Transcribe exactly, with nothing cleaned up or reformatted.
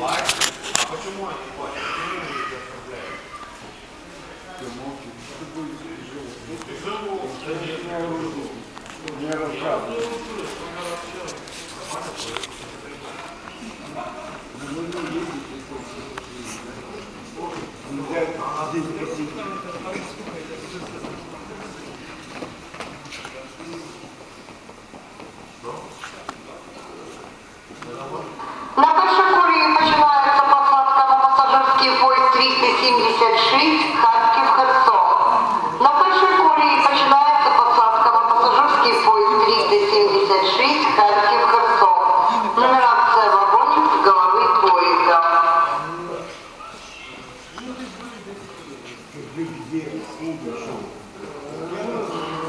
Платят? А почему они платят? Почему они их оставляют? Не рассказывай. На Большокурії починається посадка на пасажирський поїзд двісті сімдесят шість Харків-Херсон. На Большокурії починається посадка на пасажирський поїзд двісті сімдесят шість Харків-Херсон. Нумерация вагонів з голови поїзда. Где?